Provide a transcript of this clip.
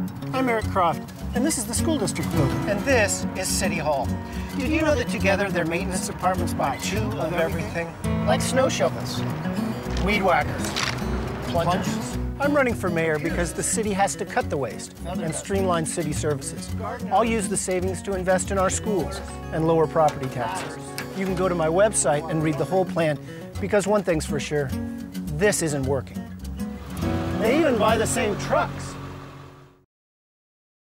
I'm Eric Croft, and this is the school district building. And this is City Hall. Did you know that together their maintenance departments buy 2 of everything? Like snow shovels, weed whackers, plungers. I'm running for mayor because the city has to cut the waste and streamline city services. I'll use the savings to invest in our schools and lower property taxes. You can go to my website and read the whole plan, because one thing's for sure, this isn't working. They even buy the same trucks.